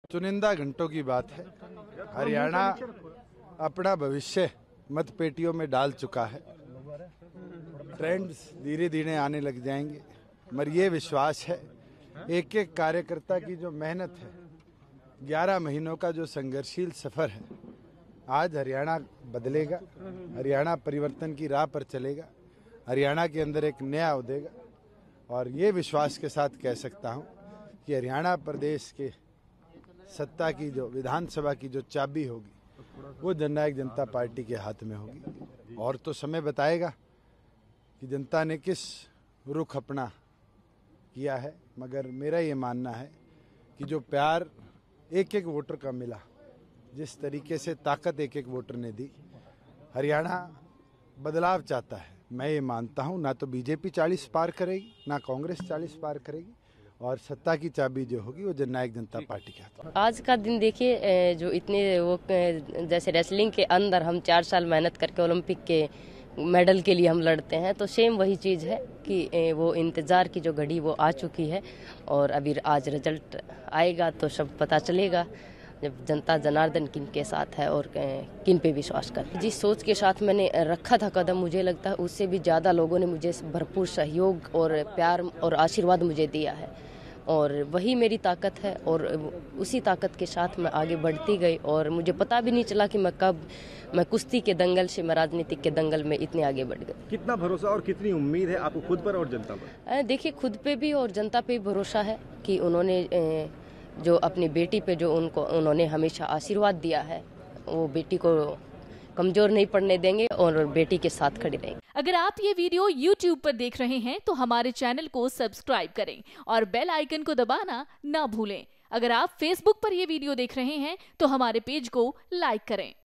चुनिंदा घंटों की बात है। हरियाणा अपना भविष्य मतपेटियों में डाल चुका है। ट्रेंड्स धीरे धीरे आने लग जाएंगे, मगर ये विश्वास है, एक एक कार्यकर्ता की जो मेहनत है, 11 महीनों का जो संघर्षशील सफर है, आज हरियाणा बदलेगा, हरियाणा परिवर्तन की राह पर चलेगा, हरियाणा के अंदर एक नया उदेगा। और ये विश्वास के साथ कह सकता हूँ कि हरियाणा प्रदेश के सत्ता की जो विधानसभा की जो चाबी होगी वो जननायक जनता पार्टी के हाथ में होगी। और तो समय बताएगा कि जनता ने किस रुख अपना किया है, मगर मेरा ये मानना है कि जो प्यार एक एक वोटर का मिला, जिस तरीके से ताकत एक एक वोटर ने दी, हरियाणा बदलाव चाहता है। मैं ये मानता हूँ ना तो बीजेपी 40 पार करेगी, ना कांग्रेस 40 पार करेगी, और सत्ता की चाबी जो होगी वो जननायक जनता पार्टी के हाथ में। आज का दिन देखिए, जो इतने वो जैसे रेसलिंग के अंदर हम 4 साल मेहनत करके ओलंपिक के मेडल के लिए हम लड़ते हैं, तो सेम वही चीज़ है कि वो इंतज़ार की जो घड़ी वो आ चुकी है। और अभी आज रिजल्ट आएगा तो सब पता चलेगा जब जनता जनार्दन किन के साथ है और किन पे विश्वास कर। जिस सोच के साथ मैंने रखा था कदम, मुझे लगता है उससे भी ज़्यादा लोगों ने मुझे भरपूर सहयोग और प्यार और आशीर्वाद मुझे दिया है, और वही मेरी ताकत है। और उसी ताकत के साथ मैं आगे बढ़ती गई, और मुझे पता भी नहीं चला कि मैं कुश्ती के दंगल से मैं राजनीतिक के दंगल में इतने आगे बढ़ गई। कितना भरोसा और कितनी उम्मीद है आपको खुद पर और जनता पर? देखिए, खुद पे भी और जनता पे भी भरोसा है कि उन्होंने जो अपनी बेटी पे जो उन्होंने हमेशा आशीर्वाद दिया है, वो बेटी को कमजोर नहीं पड़ने देंगे और बेटी के साथ खड़े रहेंगे। अगर आप ये वीडियो YouTube पर देख रहे हैं तो हमारे चैनल को सब्सक्राइब करें और बेल आइकन को दबाना ना भूलें। अगर आप Facebook पर ये वीडियो देख रहे हैं तो हमारे पेज को लाइक करें।